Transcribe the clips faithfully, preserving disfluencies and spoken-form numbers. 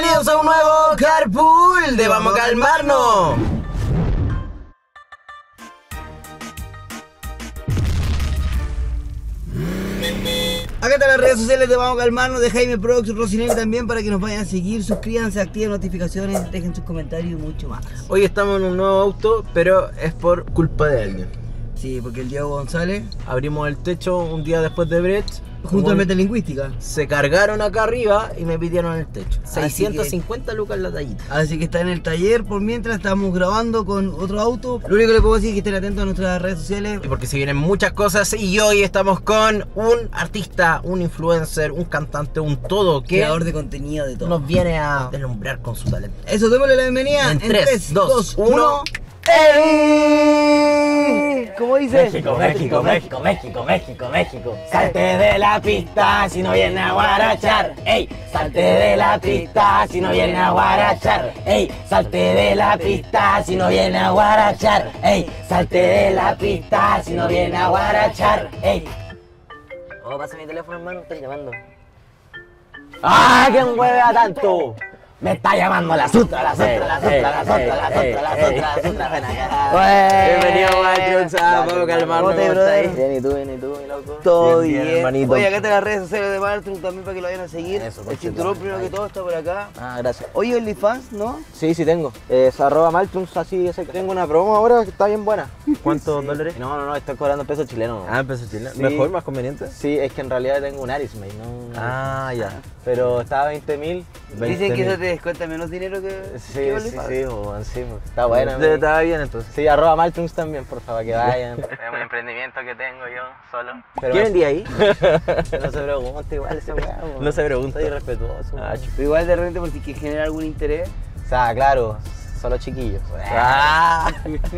Bienvenidos a un nuevo Carpool de Vamos a Calmarnos. Acá están las redes sociales de Vamos a Calmarnos, de Jaime Prox, Rocinelli también, para que nos vayan a seguir, suscríbanse, activen notificaciones, dejen sus comentarios y mucho más. Hoy estamos en un nuevo auto, pero es por culpa de alguien. Sí, porque el Diego González, Abrimos el techo un día después de Brecht. junto al Metalingüística. Se cargaron acá arriba y me pidieron el techo. Así seiscientos cincuenta lucas la tallita. Así que está en el taller, por mientras estamos grabando con otro auto. Lo único que les puedo decir es que estén atentos a nuestras redes sociales. Y porque se vienen muchas cosas y hoy estamos con un artista, un influencer, un cantante, un todo que Creador de contenido de todo. nos viene a deslumbrar con su talento. Eso, démosle la bienvenida En tres, dos, uno. ¡Ey! ¿Cómo dice? México, México, México, México, México, México. Salte de la pista si no viene a guarachar. Ey, salte de la pista si no viene a guarachar. Ey, salte de la pista si no viene a guarachar. Ey, salte de la pista si no viene a guarachar. Ey. Oh, pasa mi teléfono, hermano, están llamando. ¡Ah, que huevea tanto! Me está llamando la sutra, la sutra, la sutra, la sutra, la sutra, la sutra, la sutra, ven acá. Bienvenido, Matrix, a Vamos a Calmarnos. ¿Cómo te, ¿Cómo brother? estáis? Bien, ¿y tú, bien, y tú, mi loco? Todo Bien, bien, bien, hermanito. Oye, acá están las redes sociales de Martin también para que lo vayan a seguir. Eso, el por cinturón cierto. primero que todo está por acá. Ah, gracias. Oye, OnlyFans, ¿no? Sí, sí tengo. Es arroba Maltrums, así ese. Tengo una promo ahora que está bien buena. ¿Cuántos dólares? No, no, no, estoy cobrando pesos chilenos. Ah, empezó chileno. Sí. ¿Mejor, más conveniente? Sí, es que en realidad tengo un Arismate, ¿no? Ah, ya. Pero estaba a veinte mil. Dicen que eso te descuenta menos dinero que, Sí, que sí, OnlyFans. sí, bueno, sí, pues, está buena. Te- mi- Estaba bien entonces. Sí, arroba Maltrums también, por favor, que vayan. Es un emprendimiento que tengo yo, solo. Pero ¿Quién vendía ahí? no se pregunte igual ese weá, po. No se pregunta. Soy irrespetuoso. Ah, weón. Pero igual de repente por si que genera algún interés. O sea, claro, solo chiquillos. Ah,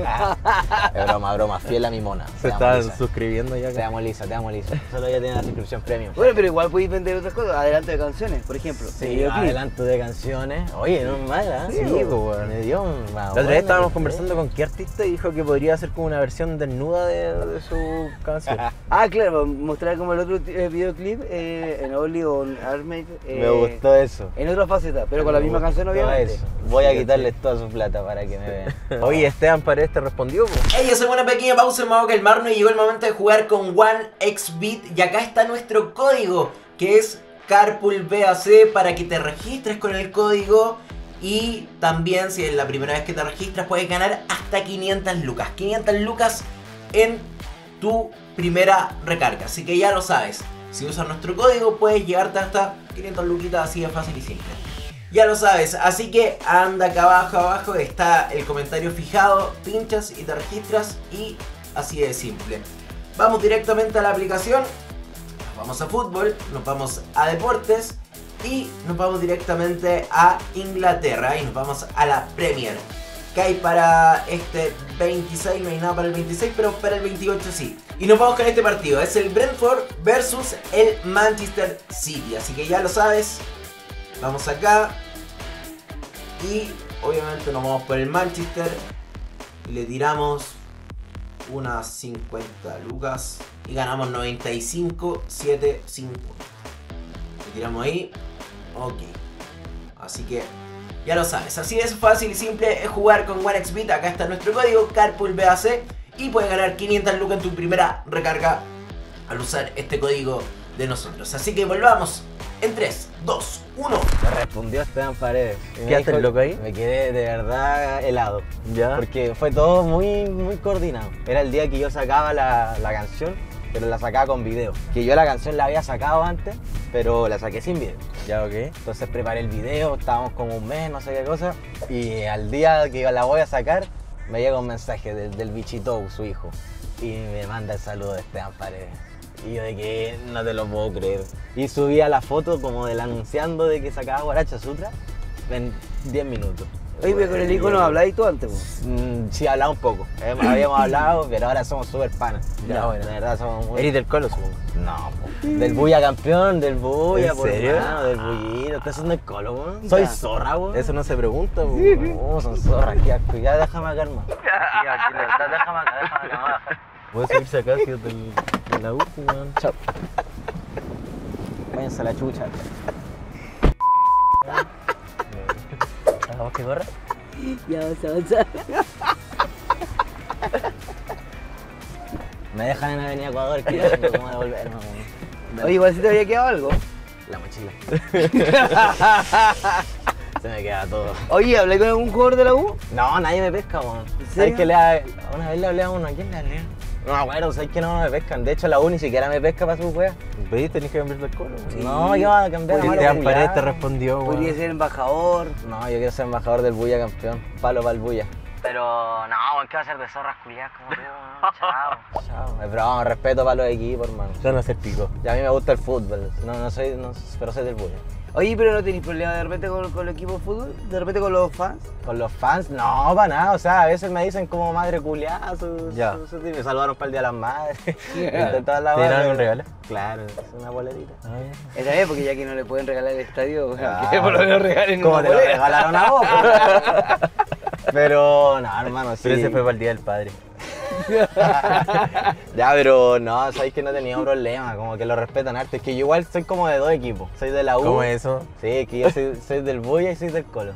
Es broma, broma, fiel a mi mona. se Te amo, está Lisa. suscribiendo ya. Te amo, Lisa, te amo, Lisa. Solo ya tiene la suscripción premium. Bueno, pero igual podéis vender otras cosas, adelanto de canciones, por ejemplo. Sí, videoclip. adelanto de canciones. Oye, no es mala, ¿eh? Sí, pues, weón. Me dio un... La otra vez estábamos conversando con qué artista y dijo que podría hacer como una versión desnuda de, de su canción. Ah, claro, mostrar como el otro eh, videoclip eh, en Only o en Armade. eh, Me gustó eso. En otra faceta, pero con la Me misma canción, gustó obviamente. eso. Voy a quitarles toda su plata para que me vean. Oye, Esteban Paredes te respondió, po. Hey, hacemos una pequeña pausa en Vamos a Calmarnos y llegó el momento de jugar con OneXBet. Y acá está nuestro código, que es CarpoolVAC, para que te registres con el código. Y también, si es la primera vez que te registras, puedes ganar hasta quinientas lucas. quinientas lucas en tu primera recarga. Así que ya lo sabes. Si usas nuestro código, puedes llegarte hasta quinientas luquitas, así de fácil y simple. Ya lo sabes, así que anda acá abajo, abajo está el comentario fijado, pinchas y te registras y así de simple. Vamos directamente a la aplicación, nos vamos a fútbol, nos vamos a deportes y nos vamos directamente a Inglaterra y nos vamos a la Premier. Que hay para este veintiséis, no hay nada para el veintiséis, pero para el veintiocho sí. Y nos vamos con este partido, es el Brentford versus el Manchester City, así que ya lo sabes. Vamos acá y obviamente nos vamos por el Manchester y le tiramos unas cincuenta lucas y ganamos noventa y cinco, setecientos cincuenta. Le tiramos ahí, ok. Así que ya lo sabes, así es fácil y simple es jugar con OneXBet. Acá está nuestro código CarpoolVAC y puedes ganar quinientas lucas en tu primera recarga al usar este código de nosotros. Así que volvamos en tres, dos, uno. Me respondió Esteban Paredes. Y me ¿Quedaste dijo- loco ahí? Me quedé de verdad helado. Ya. Porque fue todo muy, muy coordinado. Era el día que yo sacaba la, la canción, pero la sacaba con video. Que yo la canción la había sacado antes, pero la saqué sin video. Ya, ok. Entonces preparé el video, estábamos como un mes, no sé qué cosa. Y al día que la voy a sacar, me llega un mensaje del, del bichito, su hijo. Y me manda el saludo de Esteban Paredes. Y yo de que no te lo puedo creer. Y subía la foto como del anunciando de que sacaba Guaracha Sutra en diez minutos. Oye, pero con el icono habláis tú antes, po. Mm, sí, hablaba un poco. Habíamos, habíamos hablado, pero ahora somos súper panas. Ya, bueno. De verdad somos muy... Eres del Colo, supongo. No, po. Del Buya campeón, del Buya, ¿En por serio? hermano, del Buyito. ¿Estás haciendo el Colo, weón? Soy Ya. zorra, weón. Eso no se pregunta, po. No, son zorras, qué asco. Ya déjame acá, hermano. Ya, aquí, déjame acá, déjame acá, me voy a bajar. Puedes subirse acá si es del, de la U, weón. Chao. Váyanse a la chucha. ¿Que corra? Ya vamos a avanzar. Me dejan en Avenida Ecuador, que ya tengo cómo devolverme. Oye, igual si te había quedado algo. La mochila. Se me queda todo. Oye, ¿hablé con algún jugador de la U? No, nadie me pesca, weón. serio? ¿Sabes que le ha- una vez le hablé a uno? ¿A quién le hablé? No me acuerdo, ¿sabes que no me pescan? De hecho, la U ni siquiera me pesca para sus weas. ¿Veis? Tenés que cambiar el colo. Sí. No, yo voy a cambiar Porque a malo Esteban culiao. Paredes te respondió, weón. Podría ser embajador. No, yo quiero ser embajador del Bulla campeón. Palo para el Bulla. Pero no, weón, ¿qué va a ser de zorras culiadas como tú? weón? Chao. Chao. Es broma, respeto para los equipos, hermano. Ya no se pico. Y a mí me gusta el fútbol. No, no soy, no, pero soy del Bulla. Oye, pero ¿no tenéis problema de repente con, con el equipo de fútbol? ¿De repente con los fans? Con los fans, no, para nada. O sea, a veces me dicen como madre culiada. Sus, Ya. sus- sus- me saludaron para el Día de las Madres. De todas las ¿Te dieron madres. algún regalo? Claro, es una bolerita. Esa vez, porque ya que no le pueden regalar el estadio, bueno, Ah, que por lo menos regalen Como una te lo bolera. regalaron a vos. Pero, no, hermano, sí. Pero ese fue para el Día del Padre. Ya, pero no, sabéis que no tenía un problema, como que lo respetan harto. Es que yo igual soy como de dos equipos. Soy de la U. ¿Cómo es eso? Sí, es que yo soy, soy del Bulla y soy del Colo.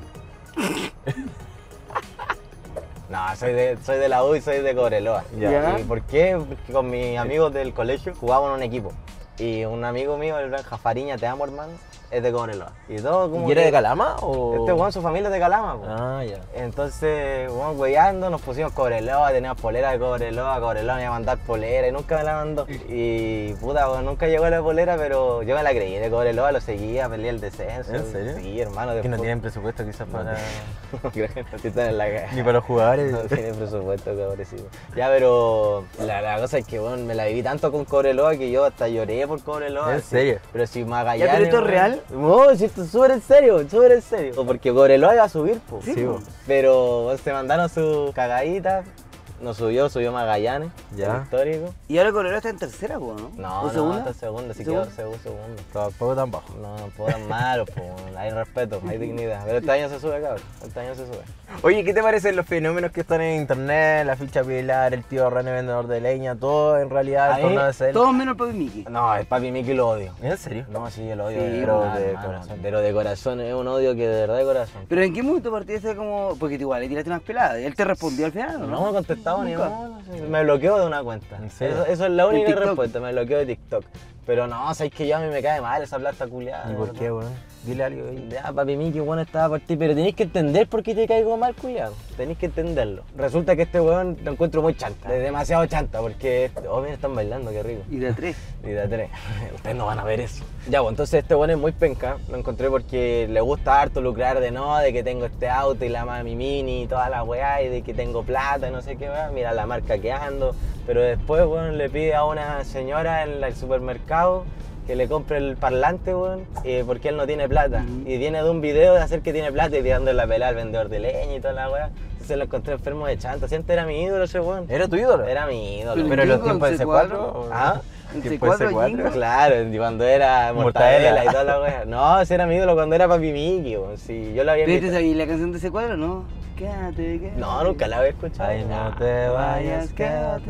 No, soy de, soy de la U y soy de Cobreloa. Ya. ¿Y por qué? Porque con mis amigos del colegio jugábamos en un equipo. Y un amigo mío, el Benja Fariña, te amo hermano, es de Cobreloa. Y todo como ¿Y eres que- de Calama o...? Este weón, su familia es de Calama, po. Ah, ya. Entonces, bueno, weyando, nos pusimos Cobreloa, teníamos polera de Cobreloa, Cobreloa me iba a mandar polera y nunca me la mandó. Y puta, bueno, nunca llegó la polera, pero yo me la creí de Cobreloa, lo seguía, peleé el descenso. ¿En serio? Sí, hermano. Que no después- tienen presupuesto quizás para... Creo que no están en la calle. Ni para los jugadores. No tiene presupuesto, pobrecito. Ya, pero la, la cosa es que, bueno, me la viví tanto con Cobreloa que yo hasta lloré por Cobreloa. ¿En sí. serio? Pero si Magallanes... Ya, pero ¿esto es weón- real? No, si esto es súper en serio, súper en serio. Porque Cobreloa iba a subir, pues. Sí, po. Pero bueno, se mandaron sus cagaditas. Nos subió, subió Magallanes, Ya. el histórico. Y ahora Cobreloa está en tercera, po, ¿no? No, ¿O no, segunda? está segundo, si ¿Segunda? quedó segundo, segundo. Tampoco tan bajo. No, no puedo tan malos, pues, hay respeto, hay dignidad. Pero este año se sube, cabrón, este año se sube. Oye, ¿qué te parecen los fenómenos que están en internet? La ficha pilar, el tío René vendedor de leña, todo en realidad A el mí, torneo de cel. Todos menos el Papi Mickey. No, el papi Mickey lo odio. ¿En serio? No, sí, yo lo odio, Sí, de pero verdad, de hermano, corazón. Pero de corazón, es un odio que de verdad de corazón. Pero ¿en qué momento partiste como...? Porque tú igual le tiraste unas peladas. ¿Él te respondió al final o no? No me contestaba ni Nunca. uno, sí. Me bloqueó de una cuenta. ¿En serio? Eso, eso es la ¿De única TikTok? respuesta, me bloqueó de TikTok. Pero no, sabes que yo a mí me cae mal esa plata culiada. ¿Y por qué, weón? Dile algo ahí. Ya, papi Miki, bueno, estaba por ti, pero tenéis que entender por qué te caigo mal, culiado. Tenéis que entenderlo. Resulta que este weón lo encuentro muy chanta, es demasiado chanta, porque, oh, mira, están bailando, qué rico. Y de a tres. Y de a tres. Ustedes no van a ver eso. Ya, pues entonces este weón es muy penca. Lo encontré porque le gusta harto lucrar de no, de que tengo este auto y la mami mini y toda la weá, y de que tengo plata y no sé qué weá. Mira la marca que ando. Pero después, weón, le pide a una señora en el supermercado que le compre el parlante, weón, eh, porque él no tiene plata. Ujú. Y viene de un video de hacer que tiene plata y tirándole la pelada al vendedor de leña y toda la weá. Entonces lo encontré enfermo de chanta. Si antes era mi ídolo ese weón. ¿Era tu ídolo? Era mi ídolo. Pero Pero en los ¿Con tiempos de C C cuatro? cuatro. ¿Ah? ¿En ¿Tiempo de C cuatro, C cuatro? Jingo? Claro, y cuando era Mortadela. mortadela y toda la wea. No, ese era mi ídolo cuando era Papi Miki, weón. Sí, yo lo había ¿Pero te visto. sabías la canción de ese cuadro, no? Quédate, quédate. No, nunca la había escuchado. Ay, no te vayas, quédate.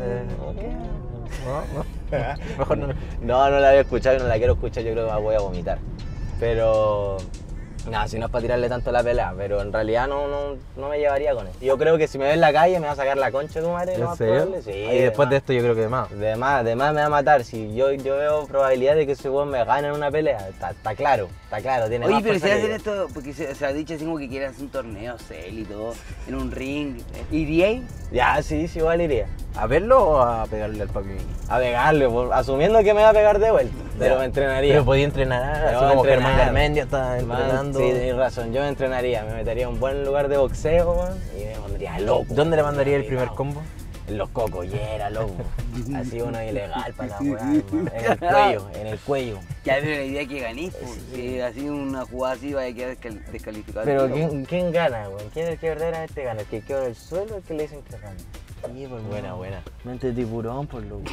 No, no. Mejor no. No, no la había escuchado y no la quiero escuchar, yo creo que me voy a vomitar. Pero... Nada, si no es para tirarle tanto la pelea, pero en realidad no, no, no me llevaría con él. Yo creo que si me ve en la calle me va a sacar la concha de tu madre. lo ¿En más serio? probable. Sí, Y después de esto yo creo que más. De más, de más me va a matar. Si yo, yo veo probabilidad de que ese weón me gane en una pelea, está, está claro, está claro. Tiene Oye, más pero si fuerza que hacen yo. esto, porque se, se ha dicho así como que quieren hacer un torneo, cel y todo, en un ring. ¿Iríais? Ya, sí, sí, igual iría. ¿A verlo o a pegarle al papi Miki? A pegarle, por- asumiendo que me va a pegar de vuelta. Pero me entrenaría. Pero podía entrenar, Pero así como entrenar. Germán Garmendia está Man, entrenando. Sí, tenés razón, yo me entrenaría, me metería a un buen lugar de boxeo, man, y me pondría loco. ¿Dónde le mandaría el Sí, primer no. combo? En los cocolleras, loco. Así uno ilegal para la weá, hermano. En el cuello, en el cuello. Ya, pero la idea es que ganís, pues. Si así una jugada así vaya a quedar descal- descalificado. Pero al tiro, ¿quién, quién gana, weón? ¿Quién es el que verdaderamente gana? ¿El que quedó en el suelo o el que le dicen que gana? Sí, pues, Buena, no. buena. Mente tiburón, por loco.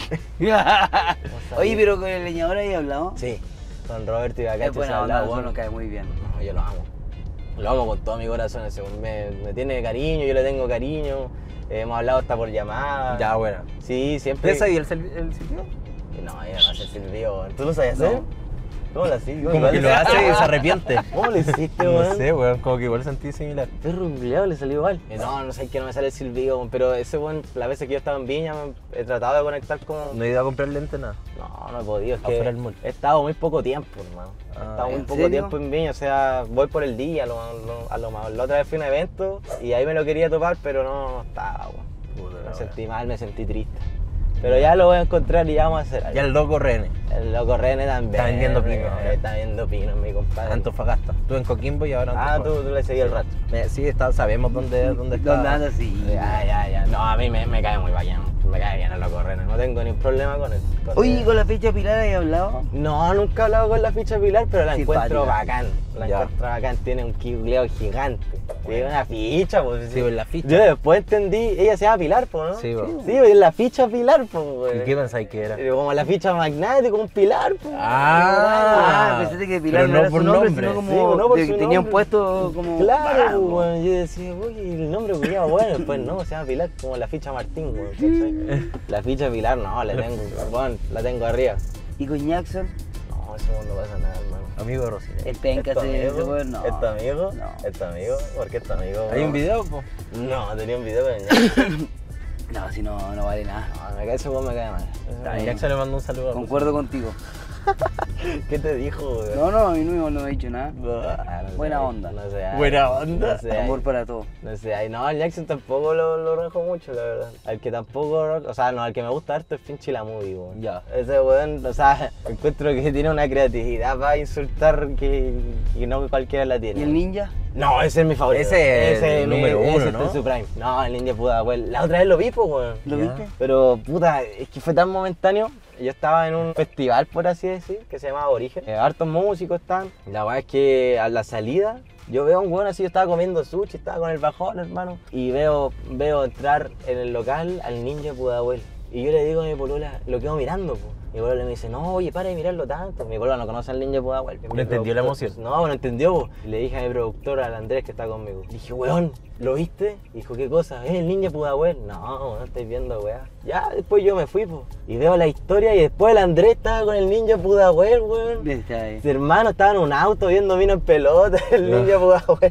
Oye, pero con el leñador ahí hablamos. Sí, con Roberto y Es Bacacho se buena ha onda, hablado, bueno, bueno. cae muy bien. No, yo lo amo. Lo amo con todo mi corazón. Ese weón me, me tiene cariño, yo le tengo cariño. Eh, hemos hablado hasta por llamada. Ya, bueno. Sí, siempre. ¿Esa y el, sel- el sitio? No, yo no sé si el río. ¿Tú lo sabías hacer? ¿Cómo lo hiciste? Como que lo hace y se arrepiente. ¿Cómo lo hiciste, No weón? sé, weón, como que igual sentí similar. Perro culiao, le salió igual. Eh, no, no sé qué, no me sale el silbido, weón, pero ese weón, las veces que yo estaba en Viña, me- he tratado de conectar con... No he ido a comprar lente, nada. No, no he podido, es Afuera que del mall. he estado muy poco tiempo, hermano. He Ah, estado muy ¿en poco serio? tiempo en Viña, o sea, voy por el día a lo, lo- a lo más. La otra vez fui a un evento y ahí me lo quería topar, pero no, no estaba, weón. Me sentí mal, me sentí triste. Pero ya lo voy a encontrar y ya vamos a hacer algo. Ya el loco René. El loco René también. Está vendiendo pino, eh, ahora. Está vendiendo pino, mi compadre. Antofagasta. Tú en Coquimbo y ahora en Ah, Antofagasta. tú, tú le seguí el rato. Me- Sí, está, sabemos dónde, dónde está. ¿Dónde andas? Sí. Ya, ya, ya. No, a mí me, me cae muy bien. Me cae bien el loco René. No tengo ni un problema con él. Con Oye, él. ¿con la fecha Pilar has hablado? No, nunca he hablado con la ficha Pilar, pero la Simpática. encuentro bacán. La Ya. encuentro bacán, tiene un kibleo gigante. Tiene una ficha, pues. Sí, pues, la ficha. Yo después entendí, ella se llama Pilar, pues, ¿no? Sí, pues. Sí, pues, la ficha Pilar, pues, güey. ¿Y qué pensáis que era? Eh, Como la ficha magnética, un pilar, pues. Ah, pensaste que Pilar pero no, no era por su nombre, nombre. sino como Sí, no por de- su tenía un nombre. puesto como... Claro, bacán, pues, po. weón. Yo decía, uy, el nombre culiado bueno, después no, se llama Pilar, como la ficha Martín, weón. ¿cachai? La ficha Pilar, no, la tengo, weón, la tengo arriba. ¿Y con Jackson? No, eso no pasa nada, hermano. Amigo de Rosina. El penca ¿Es tu ese, ese amigo? weón, no. ¿Es tu amigo? No. ¿Es tu amigo? ¿Por qué es tu amigo? ¿Hay No. un video, po? No, tenía un video, pero ya. No, si no, no vale nada. No, me cae ese weón, me cae mal. Está A bien. Jackson le mando un saludo. a Concuerdo contigo. ¿Qué te dijo, weón? No, no, a mí no, no me ha dicho nada. Ah, no sé, Buena onda. No sé, ay, Buena onda. No sé, ay. Amor para todos. No sé, ay, no, al Jackson tampoco lo, lo rejo mucho, la verdad. Al que tampoco, o sea, no, al que me gusta harto es Finchi la Movie, weón. Ya. Ese weón, o sea, encuentro que tiene una creatividad para insultar que, que no cualquiera la tiene. ¿Y el ninja? No, ese es mi favorito. Ese es el mi- número uno, ese ¿no? está en su prime. No, el ninja puta, weón. La otra vez lo vi, pues, weón. ¿Lo Ya. viste? Pero, puta, es que fue tan momentáneo. Yo estaba en un festival, por así decir, que se llamaba Origen. Eh, hartos músicos están. La verdad es que a la salida, yo veo a un weón así, yo estaba comiendo sushi, estaba con el bajón, hermano. Y veo, veo entrar en el local al ninja Pudahuel. Y yo le digo a mi polola, lo quedo mirando, po. Mi polola me dice, no, oye, para de mirarlo tanto. Mi polola no conoce al ninja Pudahuel. ¿No entendió la emoción? No, no entendió, po. Y le dije a mi productor, al Andrés, que está conmigo. Le dije, weón, ¿lo viste? Dijo, ¿qué cosa? ¿Es el ninja Pudahuel? No, no estoy viendo, weá. Ya, después yo me fui, po. Y veo la historia y después el Andrés estaba con el ninja Pudahuel, weón. Está ahí. Mi hermano estaba en un auto viendo vino en pelota, el Ya. ninja Pudahuel.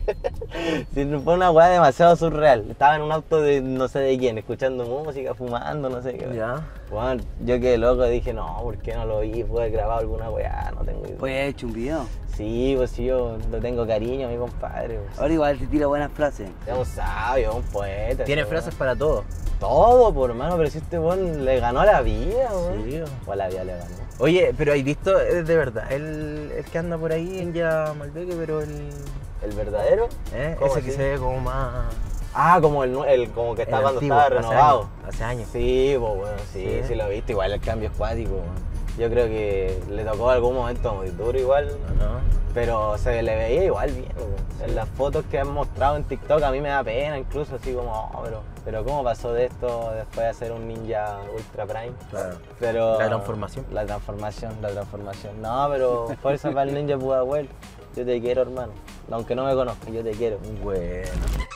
Sí, fue una weá demasiado surreal. Estaba en un auto de no sé de quién, escuchando música, fumando, no sé qué. Ya. Bueno, yo quedé loco, dije, no, ¿por qué no lo vi? Pude haber grabado alguna weá, no tengo idea. Pues he hecho un video. Sí, pues sí, yo le tengo cariño a mi compadre. Pues. Ahora igual te tira buenas frases. Es un sabio, un poeta. Tiene este frases weón. para todo. Todo, por hermano, pero si este weón le ganó la vida, weón. Sí. O la vida le ganó. Oye, pero ¿has visto, eh, de verdad, el, el que anda por ahí en ya Malbeque, pero el... ¿El verdadero? ¿eh? ¿Cómo Ese así? que se ve como más... Ah, como el, nue- el como que está el cuando antiguo, estaba hace renovado. años, Hace años. Sí, pues bueno, sí, Sí. sí, lo viste, igual el cambio es cuático, weón. Yo creo que le tocó algún momento muy duro igual, ¿No? pero se le veía igual bien, weón. En las fotos que han mostrado en TikTok a mí me da pena incluso, así como, oh, pero, pero ¿cómo pasó de esto después de ser un ninja ultra prime? Claro. Pero, La transformación. La transformación, la transformación. No, pero fuerza para el ninja Pudahuel. Yo te quiero, hermano. Aunque no me conozcas, yo te quiero. Bueno.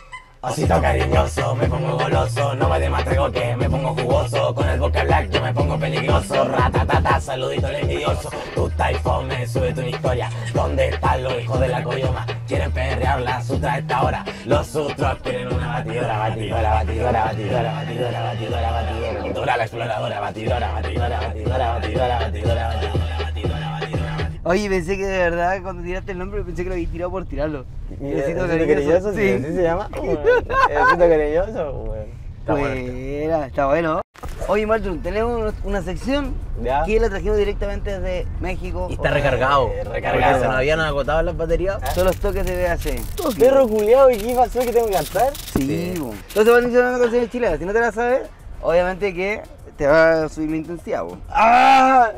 Osito cariñoso, me pongo goloso, no me de más traigo que me pongo jugoso, con el boca black yo me pongo peligroso, ratatata, saludito al envidioso, tú estás fome, sube tu historia, ¿dónde están los hijos de la coyoma? Quieren perrear la sutra a esta hora, los sutros quieren una batidora, batidora, batidora, batidora, batidora, batidora, batidora, dura la exploradora, batidora, batidora, batidora, batidora, batidora, batidora, batidora, batidora. Oye, pensé que de verdad cuando tiraste el nombre pensé que lo habías tirado por tirarlo. Besito ¿Osito cariñoso? Sí. ¿Así se llama? Osito cariñoso, weón. Está bueno. Buena, está bueno. Oye, Martín, tenemos una sección ¿Ya? que la trajimos directamente desde México. Y está O- recargado. Eh, Porque recargado. se nos habían agotado las baterías. Son los toques de B A C. Perro culiao, ¿y qué pasó que tengo que cantar? Sí, bo. Entonces van a iniciar una canción chilena. Si no te la sabes, obviamente que te va a subir la intensidad, bo. ¡Ah!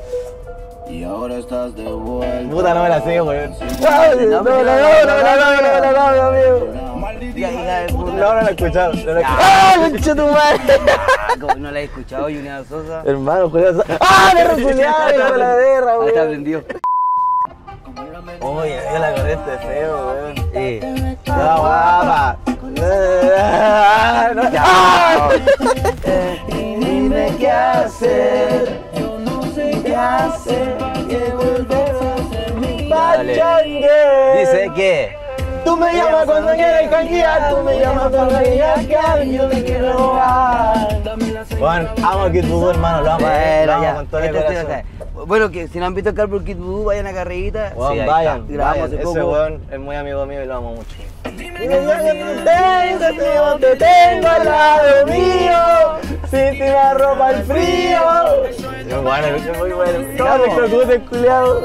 Y ahora estás de vuelta. Puta, no me la sé, weón. No, No, no, no, no, no, no, no, no, no, amigo. Ya, hija de puta. No, no la he escuchado. No la he escuchado. ¡Ah, concha tu madre! Como no la he escuchado, Julián Sosa. Hermano, culiao. ¡Ah, perro culiao! ¡No la guerra, Ahí está weón! prendido. Oye, yo la corriente feo, weón. Sí. Ya, guapa. No, Ya. ¡Ah! Dime qué hacer. Yo no sé qué hacer, que volver a ser mi Dale. changue. Dice que. Tú me llamas cuando quieres canjear, tú me llamas cuando quieres canjear, yo te quiero robar. Bueno, amo a Kid Voodoo, hermano, lo amo, eh, lo amo ya. con todo el Este sí lo corazón. sabe. Bueno, que si no han visto Carpool Kid Voodoo, vayan a Carrerita. Weón, Sí, ahí vayan, está. Grabamos vayan. hace Ese poco. weón es muy amigo mío y lo amo mucho. Dime ya que te tengo, tengo, te tengo al lado mío, si te da ropa el frío. Es bueno, es muy bueno. Todos los crocutes culiados.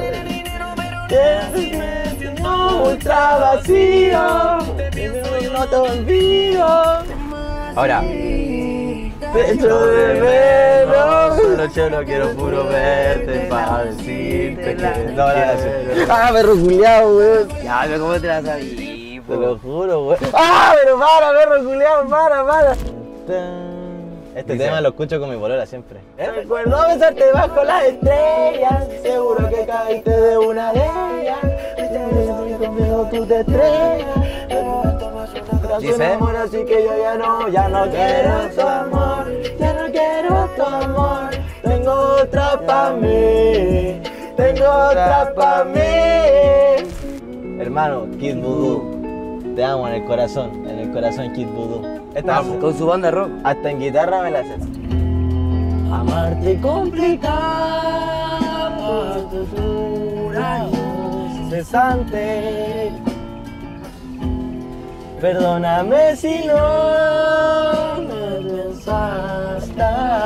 Ultra vacío, no te olvido. Ahora. Pecho de menos. Solo yo no quiero puro verte para decirte que no la haces. Ah, perro culiao, weón. Ya, pero ¿cómo te la sabí? Te lo juro, weón. Ah, pero para, perro culiao, para, para. Este Dice, tema lo escucho con mi polola siempre. recuerdo besarte bajo las estrellas, seguro que caíste de una de ellas. Conmigo tú te estrellas, pero esto no es una canción Dice, de amor, así que yo ya no, ya no quiero tu amor, ya no quiero tu amor. Tengo otra pa' mí, tengo otra pa' mí. hermano, Kid Voodoo. Te amo en el corazón, en el corazón Kid Voodoo. Esta Con, con su banda rock. hasta en guitarra me la sé. Amarte complicado, dura incesante. Perdóname si no me pensaste.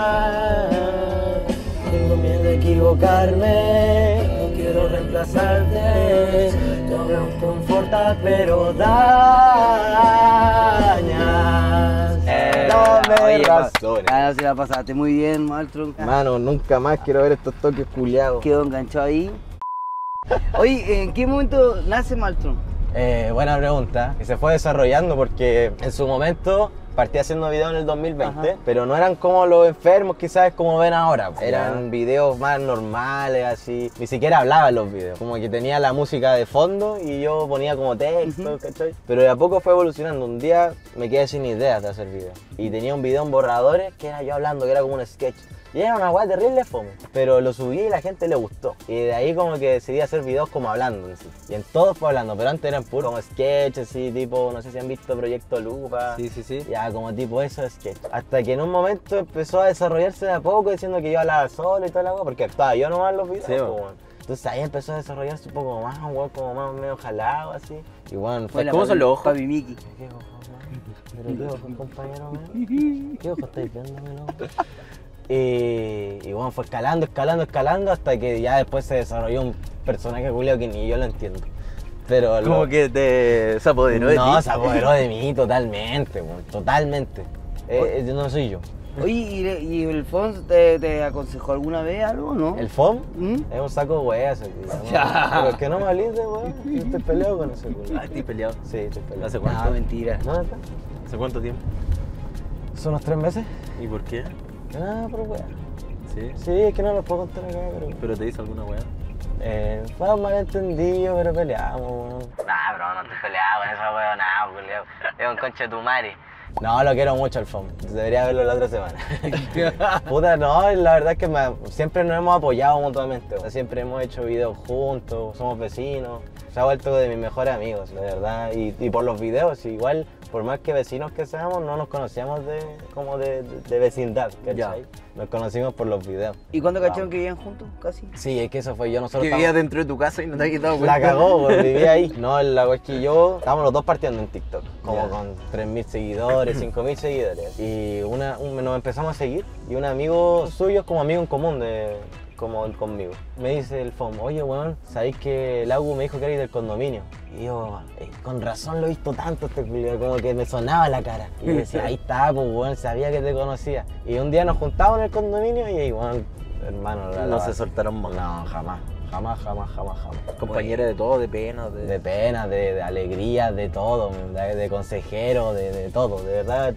Tengo miedo de equivocarme, no quiero reemplazarte. Te conforta pero dañas. Eh, Dame oye, razones. Ah, no, si la pasaste muy bien, Maltron. Mano, nunca más quiero ver estos toques culiados. Quedó enganchado ahí. Oye, ¿en qué momento nace Maltron? Eh, buena pregunta. Y se fue desarrollando porque en su momento partí haciendo videos en el dos mil veinte, Ajá. pero no eran como los enfermos quizás como ven ahora. Eran Ya. videos más normales, así. Ni siquiera hablaba en los videos. Como que tenía la música de fondo y yo ponía como texto, ¿cachai? Pero de a poco fue evolucionando. Un día me quedé sin ideas de hacer videos. Y tenía un video en borradores que era yo hablando, que era como un sketch. Y era una weá terrible fome, pero lo subí y la gente le gustó. Y de ahí como que decidí hacer videos como hablando en sí. Y en todos fue hablando, pero antes eran puros como sketches así, tipo, no sé si han visto Proyecto Lupa. Sí, sí, sí. Ya, como tipo eso, sketch. Hasta que en un momento empezó a desarrollarse de a poco, diciendo que yo hablaba solo y toda la weá, porque actuaba yo nomás en los videos. Sí, po, bo. weón. Entonces ahí empezó a desarrollarse un poco más, un weón como más medio jalado así. Y bueno, fue Hola, ¿Cómo son papi- los ojos? Papi Mickey. ¿Qué ojos, man? ¿Pero qué ojos, compañero, man? ¿Qué ojos estáis viéndome, loco? Y, y bueno, fue escalando, escalando, escalando hasta que ya después se desarrolló un personaje culiao que ni yo lo entiendo. Pero Como lo- que te se apoderó de no, ti. se apoderó de mí totalmente, weón, totalmente. Eh, eh, no soy yo. Oye, ¿y, y el Fons te, te aconsejó alguna vez algo, no? El F O M ¿Mm? es un saco de weas, ese culiao, ¿no? Ya. Pero es que no me hablís de weón, yo estoy peleado con ese culiao. Ah, estoy peleado. Sí, estoy peleado. ¿Hace cuánto? No, mentira. ¿Dónde está? ¿Hace cuánto tiempo? ¿Son unos tres meses? ¿Y por qué? Ah, pero weá. Sí. Sí, es que no lo puedo contar acá, pero... ¿Pero te dice alguna weá? Eh, fue un malentendido, pero peleamos, weón. Nah, bro, no te peleaba con esa weón, nada, culiao. Es un conche de tu madre. No, lo quiero mucho al F O M. Debería verlo la otra semana. Puta, no, la verdad es que me- siempre nos hemos apoyado mutuamente. O sea, siempre hemos hecho videos juntos, somos vecinos. Se ha vuelto de mis mejores amigos, de verdad. Y, y por los videos, igual, por más que vecinos que seamos, no nos conocíamos de, como de, de, de vecindad, ¿cachai? Ya. Nos conocimos por los videos. ¿Y cuándo cacharon que vivían juntos? Casi. Sí, es que eso fue yo. Nosotros Que estábamos- vivías dentro de tu casa y no te has quitado cuenta. La cagó, pues, vivía ahí. No, la cosa es que yo, estábamos los dos partiendo en TikTok, como Ya. con tres mil seguidores, cinco mil seguidores. Y una, un- nos empezamos a seguir y un amigo suyo, como amigo en común de, como conmigo, me dice el F O M, oye weón, ¿sabéis que el Agu me dijo que eres del condominio? Y yo, eh, con razón lo he visto tanto este culiao, como que me sonaba la cara. Y yo decía, ahí está, pues weón, sabía que te conocía. Y un día nos juntamos en el condominio y ahí, weón, hermano, la- No la- se soltaron más. No, jamás, jamás, jamás, jamás, jamás. Compañera de todo, de pena, de... De pena, de, de alegría, de todo, de, de consejero, de, de todo, de verdad de todo.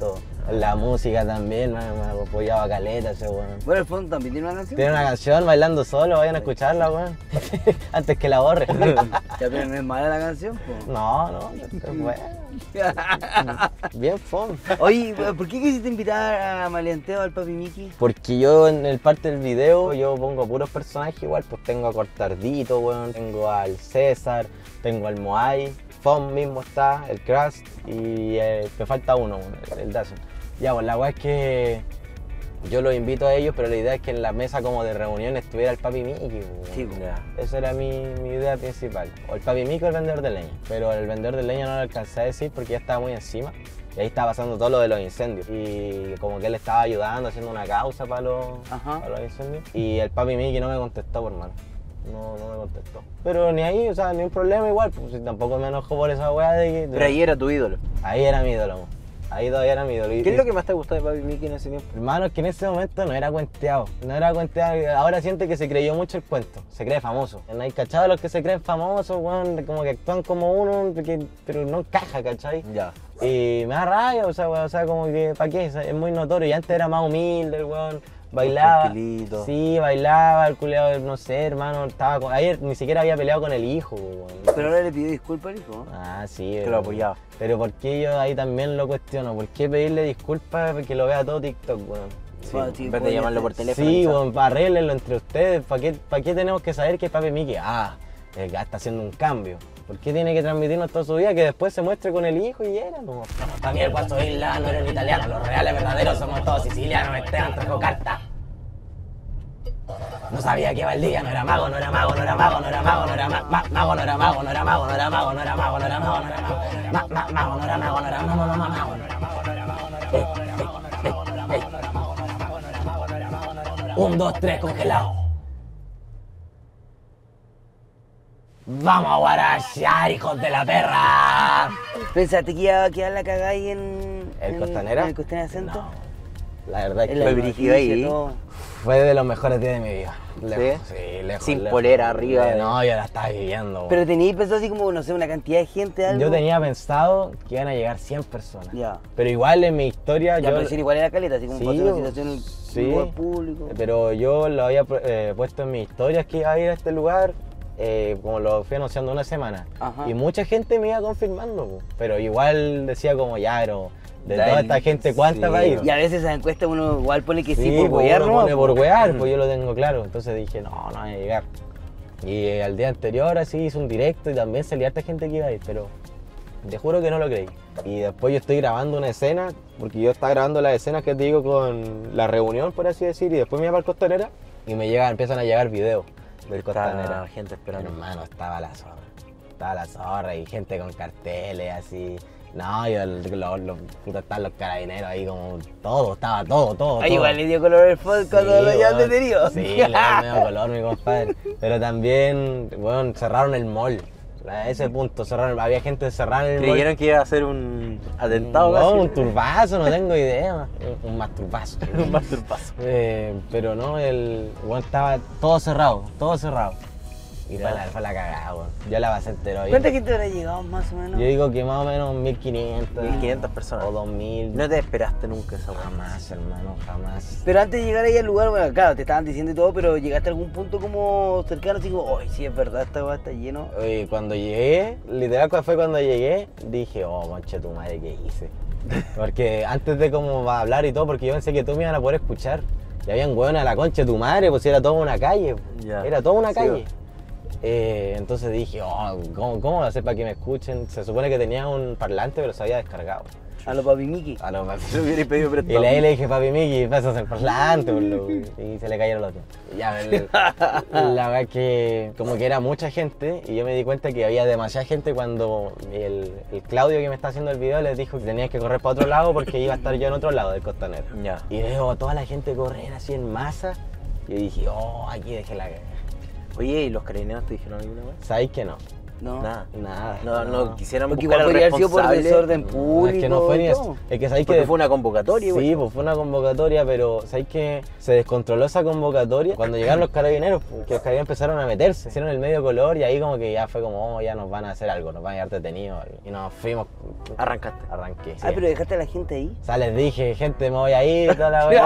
La música también, me, me apoyaba caleta ese weón. Bueno, el fondo también tiene una canción. Tiene una canción bailando solo, vayan a escucharla, weón. Antes que la borre. Ya, pero no es mala la canción, po. No, no, es bueno. Bien fun. Oye, ¿por qué quisiste invitar a Maleanteo al Papi Miki? Porque yo en el parte del video, yo pongo puros personajes igual, pues tengo a Cortardito, weón, tengo al César, tengo al Moai, Fon mismo está, el Crash y eh, me falta uno, el, el Dazon. Ya, pues la weá es que yo los invito a ellos, pero la idea es que en la mesa como de reunión estuviera el Papi Miki. Weón. Sí, pues. Esa era mi, mi idea principal. O el Papi Miki o el vendedor de leña. Pero el vendedor de leña no lo alcancé a decir porque ya estaba muy encima. Y ahí estaba pasando todo lo de los incendios. Y como que él estaba ayudando, haciendo una causa para los, para los incendios. Y el Papi Miki no me contestó, por mano. No, no me contestó. Pero ni ahí, o sea, ni un problema igual. Pues si tampoco me enojó por esa weá de que... de- Pero ahí era tu ídolo. Ahí era mi ídolo. Ahí todavía era mi ídolo. Y- ¿Qué es lo que más te gustó de Papi Miki en ese tiempo? Hermano, es que en ese momento no era cuenteado, no era cuenteado, ahora siente que se creyó mucho el cuento, se cree famoso. ¿No hay cachado los que se creen famosos, weón? Como que actúan como uno, que- pero no encaja, ¿cachai? Ya. Y me da rabia, o sea, weón, o sea, como que, ¿para qué? Es muy notorio, y antes era más humilde el weón, bailaba. Tranquilito. Sí, bailaba, el culiado, no sé, hermano, estaba con... Ayer ni siquiera había peleado con el hijo, weón. Pero ahora le pidió disculpas al hijo, ¿no? Ah, sí. Que pero- lo apoyaba. Pero ¿por qué yo ahí también lo cuestiono? ¿Por qué pedirle disculpas porque lo vea todo TikTok, weón? Sí, Ah, sí, en vez de podría llamarlo ser. por teléfono. Sí, quizás. bueno, arréglenlo entre ustedes. ¿Para qué, ¿Para qué tenemos que saber que Papi Miki, ah, el que está haciendo un cambio? ¿Por qué tiene que transmitirnos toda su vida que después se muestre con el hijo y era? No. También el Guaso Isla, no eres un italiano, los reales verdaderos somos todos sicilianos, Esteban trajo carta. No sabía que Valdía no era mago, no era mago, no era mago, no era mago, no era ma- ma- mago, no era mago, no era mago, no era mago, no era mago, no era mago, no era mago, ma- ma- mago, no era mago, no era mago, no era mago, no era mago, no era mago, no era mago, un, dos, tres, congelado. Vamos a guarachar, hijos de la perra. ¿Pensaste que iba a quedar la cagada ahí en... ¿El en- Costanera? en el Costanera Centro? La verdad es En que la Fue brígido ahí. noticia, todo. fue de los mejores días de mi vida. Lejos, sí, lejos. Sin lejos. polera arriba Eh, de- No, yo la estaba viviendo. weón. Pero teníais pensado así como, no sé, una cantidad de gente, algo. Yo tenía pensado que iban a llegar cien personas. Ya. Pero igual en mi historia Ya, yo... pero sí, igual era caleta, así como Sí, pasó una o- situación en sí. un lugar público. Pero yo lo había eh, puesto en mis historias que iba a ir a este lugar, eh, como lo fui anunciando una semana. Ajá. Y mucha gente me iba confirmando, po. Pero igual decía como ya, pero de Da toda el- esta gente, ¿cuánta sí. va a ir? Y a veces esas encuestas uno igual pone que sí, Sí, por pues, huear, uno ¿no? pone por wear, pues yo lo tengo claro. Entonces dije, no, no voy a llegar. Y eh, al día anterior así hice un directo y también salía harta gente que iba a ir, pero te juro que no lo creí. Y después yo estoy grabando una escena, porque yo estaba grabando las escenas que te digo con la reunión, por así decir, y después me iba para el Costanera y me llegan, empiezan a llegar videos del Costanera. Estaba gente esperando. Hermano, estaba la zorra. Estaba la zorra y gente con carteles así. No, yo, los, los, puta, estaban los carabineros ahí como todo, estaba todo, todo. Ahí todo. igual le dio color el podcast cuando lo llevan weón. detenido. Sí, le dio medio color, mi compadre. Pero también, bueno, cerraron el mall. A ese punto, cerraron, había gente encerrada en el mall. Creyeron que iba a ser un atentado No, casi. un turbazo, no tengo idea. Un, un masturbazo. Un masturbazo. Eh, pero no, el bueno, estaba todo cerrado, todo cerrado. Y Ya. fue la, fue la cagada, weón. Yo la pasé entero ahí. ¿Cuánta gente habrá llegado más o menos? Yo digo que más o menos mil quinientas. mil quinientas personas. O dos mil. No te esperaste nunca esa weá. Jamás, hermano, jamás. Pero antes de llegar ahí al lugar, bueno, claro, te estaban diciendo y todo, pero llegaste a algún punto como cercano, así como, ¡ay, sí, es verdad, esta weá está lleno! Oye, cuando llegué, literal fue cuando llegué, dije, oh, conche tu madre, ¿qué hice? Porque antes de como hablar y todo, porque yo pensé que tú me iban a poder escuchar. Y habían hueones a la concha de tu madre, pues era toda una calle. Ya. Era toda una Sí, calle. Eh, entonces dije, oh, ¿cómo, ¿cómo voy a hacer para que me escuchen? Se supone que tenía un parlante, pero se había descargado. A los Papi Miki. A lo más. Lo hubiera pedido Y prestado. le, le dije, papi Miki, pasas el parlante, por lo- y se le cayeron los dientes. Ya, el- la verdad es que como que era mucha gente y yo me di cuenta que había demasiada gente cuando el, el Claudio que me está haciendo el video les dijo que tenías que correr para otro lado porque iba a estar yo en otro lado del Costanera. Ya. Y veo a toda la gente correr así en masa y dije, oh, aquí dejé la cagada. Oye, ¿y los carabineros te dijeron alguna vez? ¿Sabéis que no? No. Nada. Nada. No, no quisieron Porque buscar igual al podría haber sido por responsable. desorden No, público. es que no fue ni y eso. todo. Es que sabéis Porque que fue una convocatoria, güey. sí, pues fue una convocatoria, pero ¿sabes que se descontroló esa convocatoria cuando llegaron los carabineros? Pues, que los carabineros empezaron a meterse, hicieron el medio color y ahí como que ya fue como, oh, ya nos van a hacer algo, nos van a llevar detenidos. Y nos fuimos. Arrancaste. Arranqué. Ah, sí. pero dejaste a la gente ahí. O sea, les dije, gente, me voy a ir y toda la wea.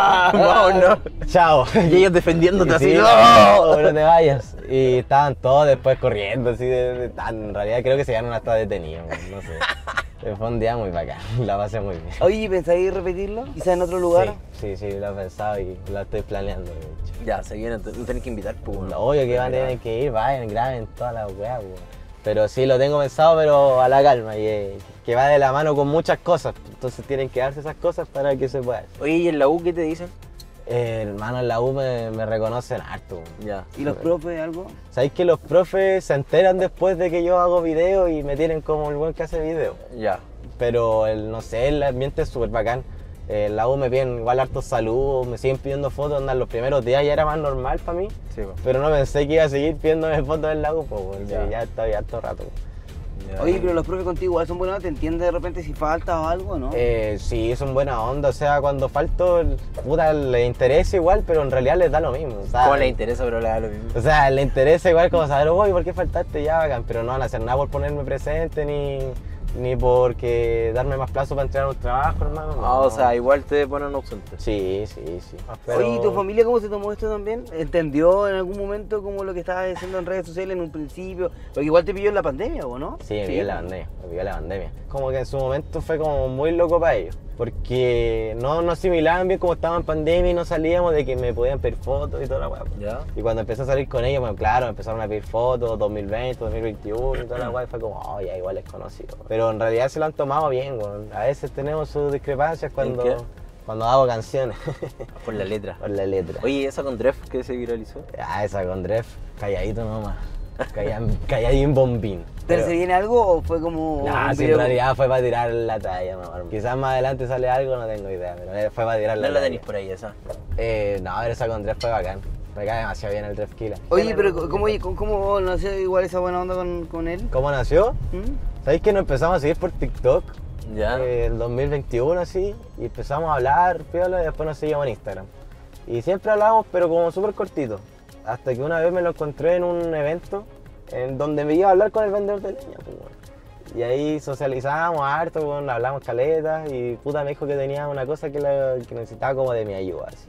No, no, no. Chao. Y ellos defendiéndote Sí, así. sí, ¡No! no, no te vayas. Y estaban todos después corriendo, así de, de- tan- en realidad creo que se quedaron hasta detenidos, no sé. Pero fue un día muy bacán, la pasé muy bien. Oye, ¿y pensáis repetirlo? Quizás en otro lugar. Sí, sí, sí, lo he pensado y lo estoy planeando, de hecho. Ya, se viene, no tenés que invitar, pues. No, obvio que van a tener que ir, vayan, graben todas las weas, weón. Pero sí, lo tengo pensado, pero a la calma, y eh, que va de la mano con muchas cosas. Entonces tienen que darse esas cosas para que se pueda. Oye, ¿y en la U qué te dicen? Eh, hermano, en la U me, me reconocen harto. weón. Ya. ¿Y los profes algo? ¿Sabéis que los profes se enteran después de que yo hago video y me tienen como el buen que hace video? Ya. Pero el, no sé, el ambiente es súper bacán. Eh, en la U me piden igual hartos saludos, me siguen pidiendo fotos, andan los primeros días ya era más normal para mí. Sí, pues. Pero no pensé que iba a seguir pidiéndome fotos en la U, pues weón, Ya. sí, ya estoy harto rato. Ya. Oye, pero los profes contigo igual son buenos, ¿te entiendes de repente si falta o algo, no? Eh, sí, son buena onda, o sea, cuando falto, puta, les interesa igual, pero en realidad les da lo mismo. O sea, ¿Cómo le interesa, pero le da lo mismo? O sea, le interesa igual como saber, oye, ¿por qué faltaste? Ya, bacán, pero no van a hacer nada por ponerme presente, ni, ni porque darme más plazo para entregar un trabajo, hermano. Ah, no. o sea, igual te ponen ausente. Sí, sí, sí. Pero- Oye, ¿y tu familia cómo se tomó esto también? ¿Entendió en algún momento como lo que estabas diciendo en redes sociales en un principio? Porque igual te pilló en la pandemia, ¿o no? Sí, me pilló la pandemia, me pilló la pandemia. Como que en su momento fue como muy loco para ellos, porque no nos asimilaban bien como estábamos en pandemia y no salíamos de que me podían pedir fotos y toda la weá. Ya. Y cuando empecé a salir con ellos, bueno, claro, me empezaron a pedir fotos, dos mil veinte, dos mil veintiuno y toda la weá, y fue como, oh, ya igual es conocido. Pero en realidad se lo han tomado bien, weón. A veces tenemos sus discrepancias cuando, qué? cuando hago canciones, Por la letra. por la letra. Oye, esa con Dref que se viralizó. Ah, esa con Dref, calladito nomás, Callan- calladín bombín. ¿Pero Pero- se viene algo o fue como Nah, un si en video? realidad fue para tirar la talla, mamá. Quizás más adelante sale algo, no tengo idea, pero fue para tirar la No la talla. tenéis por ahí, esa. Eh, no, pero esa con Dref fue bacán. Me cae demasiado bien el Dref Killa. Oye, pero ¿cómo, cómo, cómo nació igual esa buena onda con, con él? ¿Cómo nació? ¿Mm? ¿Sabéis que nos empezamos a seguir por TikTok? Ya. Eh, el dos mil veintiuno así, y empezamos a hablar, piola, y después nos seguimos en Instagram. Y siempre hablábamos, pero como súper cortito. Hasta que una vez me lo encontré en un evento en donde me iba a hablar con el vendedor de leña, pues, weón. Y ahí socializamos harto, weón, hablamos caletas, y puta me dijo que tenía una cosa que, la- que necesitaba como de mi ayuda, así.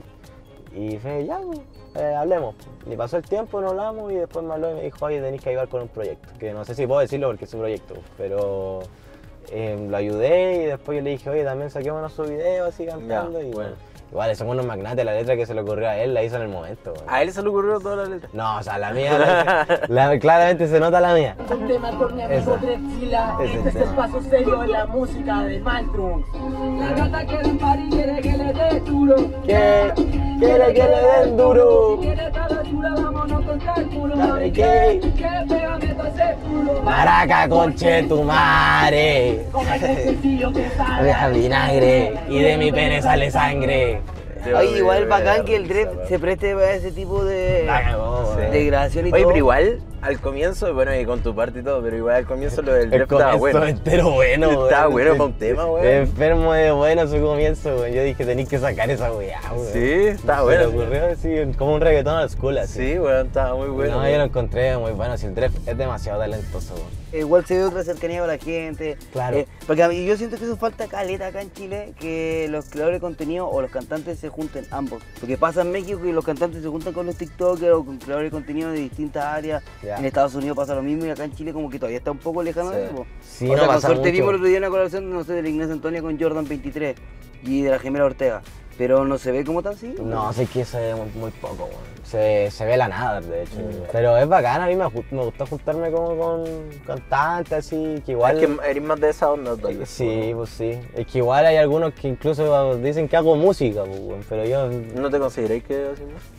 Y fue, ya, weón, eh, hablemos. Y pasó el tiempo, nos hablamos, y después me habló y me dijo, oye, tenéis que ayudar con un proyecto. Que no sé si puedo decirlo porque es su proyecto, pero... Eh, lo ayudé y después yo le dije, oye, también saquémonos su video así cantando. Ya, y bueno. igual, son unos magnates, la letra que se le ocurrió a él la hizo en el momento. weón. A él se le ocurrió toda la letra. No, o sea, la mía, la- la- claramente se nota la mía. Un tema con mi amigo Esa. Drefkilla. Ese Este es tema. espacio serio en la música de Maltrux. La gata quiere un party, quiere que le dé duro. Que quiere que le den duro. Quiere travesura, vámonos con cálculo. Dale, que- Que pégame todo ese culo. Maraca, conche tu madre. Como el sencillo que sale. Deja vinagre y de mi pene sale sangre. Oye, igual bacán que el Dref se preste para ese tipo de, La cagó, de weón. grabación y Oye, todo. pero igual, al comienzo, bueno, y con tu parte y todo, pero igual al comienzo lo del El Dref estaba comienzo bueno. entero bueno, weón. Estaba bueno para un tema, weón. Enfermo de bueno su comienzo, weón. Yo dije, tenéis que sacar esa weá, weón. Sí, estaba Se bueno. me ocurrió así, como un reggaetón a la escuela, así. Sí, weón, estaba muy bueno. No, weón. yo lo encontré muy bueno. Si el Dref es demasiado talentoso, weón. Igual se ve otra cercanía con la gente. Claro. Eh, porque a mí, yo siento que eso falta caleta acá en Chile, que los creadores de contenido o los cantantes se junten ambos. Porque pasa en México que los cantantes se juntan con los TikTokers o con creadores de contenido de distintas áreas. Ya. En Estados Unidos pasa lo mismo y acá en Chile como que todavía está un poco lejano Sí. de eso. Sí, o no sea, con pasa suerte mucho. vimos el otro día una colaboración, no sé, de la Ignacia Antonia con Jordan veintitrés y de la Gemela Ortega. Pero no se ve como tan así. No, sé que se ve muy, muy poco, weón. Se, se ve la nada, de hecho. Mm. Pero es bacán, a mí me, ju- me gustó juntarme como con cantantes, así, que igual... Es que eres más de esa onda, tal vez. Sí, pues sí. Es que igual hay algunos que incluso dicen que hago música, pues, weón, pero yo... ¿No te consideráis que así, no?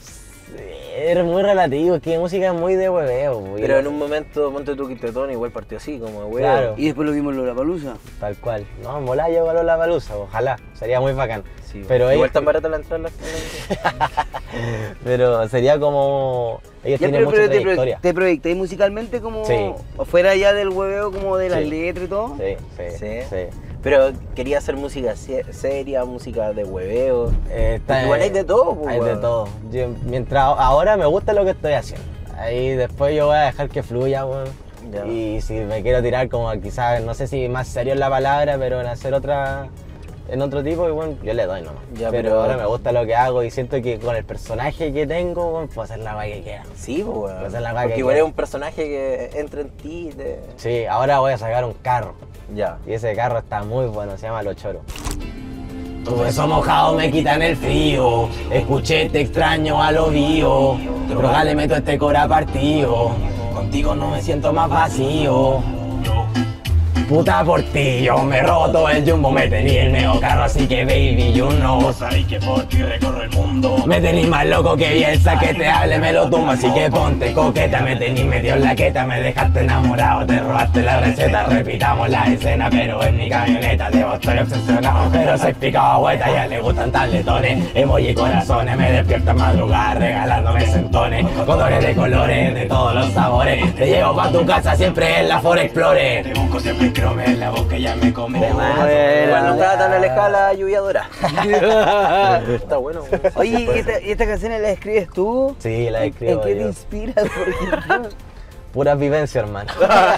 Es muy relativo, es que música es muy de hueveo. po, y Pero no- en un momento, ponte tú Quintetón, igual partió así, como de huevo. Claro. Y después lo vimos en Lollapalooza. Tal cual. No, en volá llegó a Lollapalooza, ojalá. Sería muy bacán. Sí, pero igual ellos- tan barata la entrada en la- Pero sería como... Ellos Ya, tienen pero, mucha pero te, trayectoria. pro- te proyectáis musicalmente como Sí. fuera ya del hueveo, como de las Sí. letras y todo. Sí, sí, Sí. sí. Pero quería hacer música se- seria, música de hueveo. Eh, está- Porque igual hay de todo, pues, Hay de weón. todo. Yo- mientras ahora me gusta lo que estoy haciendo. Ahí después yo voy a dejar que fluya, weón. Ya. Y si me quiero tirar como quizás, no sé si más serio es la palabra, pero en hacer otra, en otro tipo, y bueno, yo le doy nomás. Ya, pero, pero- ahora me gusta lo que hago y siento que con el personaje que tengo, weón, puedo hacer la weá que quiera. Sí, pues, weón. Pues es la weá Porque que igual quiero. es un personaje que entra en ti y te... Sí, ahora voy a sacar un carro. Ya. Y ese carro está muy bueno, se llama Los Choros. Todo eso mojado me quitan el frío. Escuché te extraño a lo bio. Droga le meto este cora partido. Contigo no me siento más vacío. Puta por ti, yo me roto el jumbo, me tenía el meo carro, así que baby, you know. Sabéis que por ti recorro el mundo. Me tení más loco que Bielsa, que te hable me lo tumba, así que ponte coqueta. Me tení medio en la queta, me dejaste enamorado, te robaste la receta. Repitamos la escena, pero en mi camioneta debo estoy obsesionado, pero soy picado vuelta, ya le gustan tabletones. Emoji corazones, me despierta madrugada regalándome sentones. Colores de colores, de todos los sabores. Te llevo pa' tu casa siempre en la Ford Explorer. Te busco siempre crome en la boca, ya me come. Igual no estaba tan alejada la lluvia dura. Está bueno. weón. Oye, ¿y esta, y esta canción la escribes tú? Sí, la ¿En- escribo ¿En qué te yo. inspiras, por ejemplo? Pura vivencia, hermano.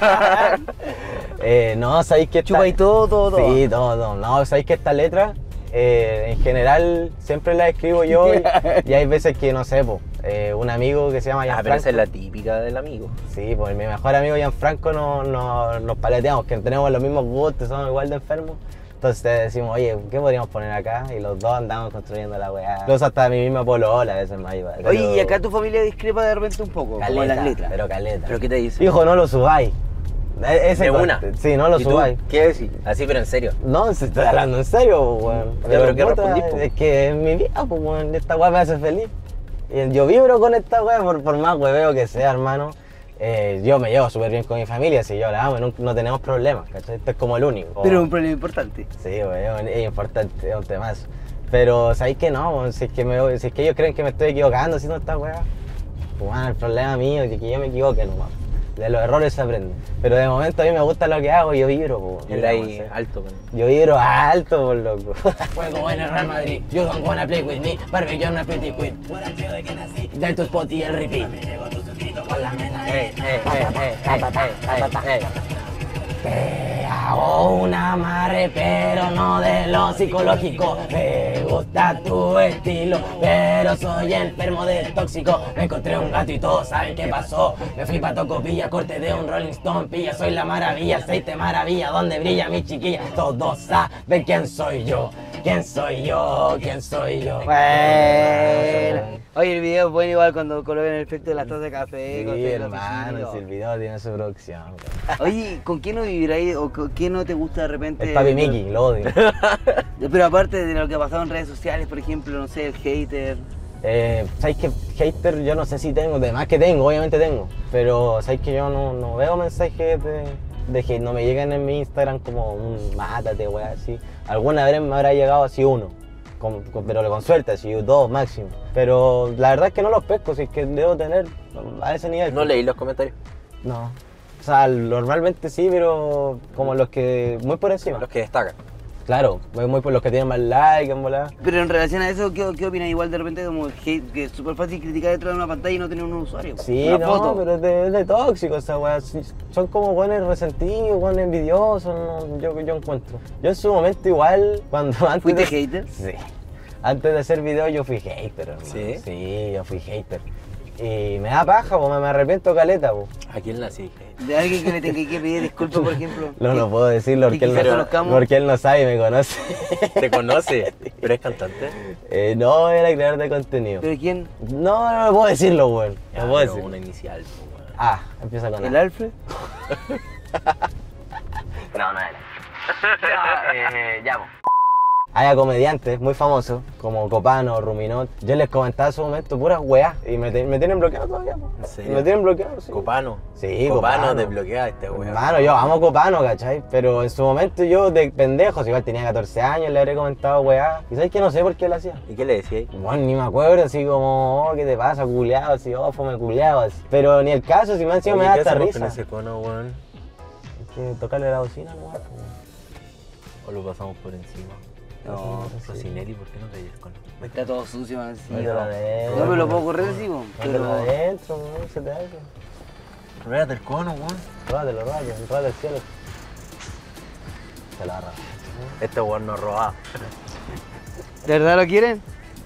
eh, no, sabéis que esta... Chupa y todo, todo, todo. Sí, todo, todo. No, sabéis que esta letra, eh, en general, siempre la escribo yo y, y hay veces que, no sé, po, eh, un amigo que se llama Ah, pero Gianfranco. esa es la típica del amigo. Sí, pues mi mejor amigo Gianfranco no, no, nos paleteamos, que tenemos los mismos gustos, somos igual de enfermos. Entonces decimos, oye, ¿qué podríamos poner acá? Y los dos andamos construyendo la weá. Incluso hasta mi misma polola a veces me ayuda. Oye, Pero- y acá tu familia discrepa de repente un poco, como en caleta, las letras. pero caleta. ¿Pero qué te dice? Hijo, no lo subáis. E- Ese De corte. una. Sí, no lo ¿Y tú? subáis. ¿Qué decís? Así, pero en serio. No, se está hablando en serio, pues, weón. pero ¿qué puta, respondís, po? es que es mi vida, pues, weón. Esta weá me hace feliz. Y yo vibro con esta weá, por, por más hueveo que sea, hermano. Eh, yo me llevo súper bien con mi familia, si yo la amo, no, no tenemos problemas, ¿cachai? Esto es como el único. Pero es un problema importante. Sí, weón, es importante, es un temazo. Pero, ¿sabéis que no? weón? Si es que, me, si es que ellos creen que me estoy equivocando haciendo esta weá, pues, bueno, el problema mío es que yo me equivoque nomás. De los errores se aprende. Pero de momento a mí me gusta lo que hago y yo vibro, pues. El ahí alto, man. Yo vibro alto, por loco. Juego en el Real Madrid, you don't wanna play with me. Barbie, you're not pretty queen. Por el tío de que nací, ya tu spot y el repeat. Me llevo tu suscrito con la mena. Ey, ey, ey, ey, ey, ey, ey. Te hago un amarre, pero no de lo psicológico. Me gusta tu estilo, pero soy enfermo de tóxico. Me encontré un gato y todos saben qué pasó. Me fui pa' Tocopilla, corte de un Rolling Stone. Pilla, soy la maravilla, aceite maravilla, donde brilla mi chiquilla. Todos saben quién soy yo, quién soy yo, quién soy yo. Bueno. Oye, el video es bueno igual cuando colocan el efecto de las tazas de café. con Sí, el hermano, cafecito. si el video tiene su producción. weón. Oye, ¿con quién no viviráis o con quién no te gusta de repente? El papi Mickey, lo odio. Pero aparte de lo que ha pasado en redes sociales, por ejemplo, no sé, el hater. Eh, ¿Sabes que hater yo no sé si tengo? De más que tengo, obviamente tengo. Pero ¿sabes que yo no, no veo mensajes de, de hate? No me llegan en mi Instagram como un mátate, weá, así. Alguna vez me habrá llegado así uno. Con- con- pero con suerte, así dos máximo. Pero la verdad es que no los pesco, si es que debo tener a ese nivel. No leí los comentarios. No. O sea, normalmente sí, pero como los que. Muy por encima. Los que destacan. Claro, voy muy por los que tienen más like, en volada. Pero en relación a eso, ¿qué, qué opinas igual de repente como el hate? Que es súper fácil criticar detrás de una pantalla y no tener un usuario. Sí, una no, foto. pero es de, es de tóxico esa weá. Sí, son como buenos resentidos, buenos envidiosos, no, yo, yo encuentro. Yo en su momento igual, cuando antes ¿Fuiste de, hater? Sí. Antes de hacer videos yo fui hater, hermano. ¿Sí? Sí, yo fui hater. Y me da paja, pues me, me arrepiento caleta, pues. ¿A quién la sigue? De alguien que le tenga que pedir disculpas, por ejemplo. No, que- no puedo decirlo que porque él quizás no, conozcamos. porque él no sabe y me conoce. ¿Te conoce? ¿Pero es cantante? Eh, no, era creador de contenido. ¿Pero quién? No, no, no puedo decirlo, weón. Ya, No puedo pero decir. una inicial. po, weón. Ah, empieza con ¿El A. Alfred? No, no era. eh, ya, po. Hay comediantes muy famosos, como Copano, Ruminot. Yo les comentaba en su momento puras weas y me, te- me tienen bloqueado todavía. po. ¿En serio? Me tienen bloqueado, sí. Copano. Sí, Copano Copano. te bloquea este weón. Hermano, yo amo Copano, ¿cachai? Pero en su momento yo de pendejos, igual tenía catorce años, le habré comentado weá. Y sabes que no sé por qué lo hacía. ¿Y qué le decía ahí? Bueno, ni me acuerdo, así como, oh, ¿qué te pasa, culeado? Así, oh, fue me culeado, así. Pero ni el caso, si me han encima me da hasta risa. con ese cono, weón? Hay que tocarle la bocina, ¿no? ¿O lo pasamos por encima? No, Rosinelli, ¿por qué no caes con? está todo sucio, man. Sí, Mételo no. adentro. No me lo puedo correr así, po, Mételo pero... adentro, no se te hace. Ruédate el cono, weón. Róbatelo, róbatelo, róbate el cielo. Se la agarra. Este weón nos roba. ¿De verdad lo quieren?